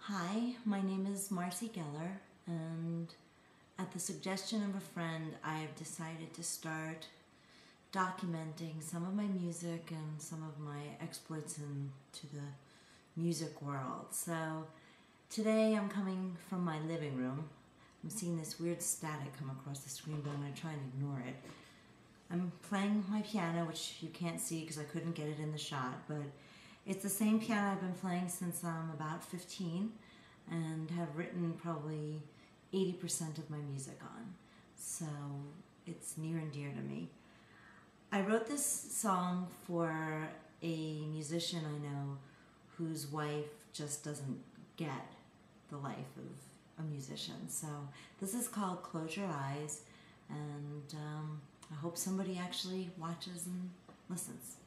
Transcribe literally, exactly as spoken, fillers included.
Hi, my name is Marci Geller, and at the suggestion of a friend, I have decided to start documenting some of my music and some of my exploits into the music world. So today I'm coming from my living room. I'm seeing this weird static come across the screen, but I'm going to try and ignore it. I'm playing my piano, which you can't see because I couldn't get it in the shot, but it's the same piano I've been playing since I'm about fifteen and have written probably eighty percent of my music on. So it's near and dear to me. I wrote this song for a musician I know whose wife just doesn't get the life of a musician. So this is called Close Your Eyes, and um, I hope somebody actually watches and listens.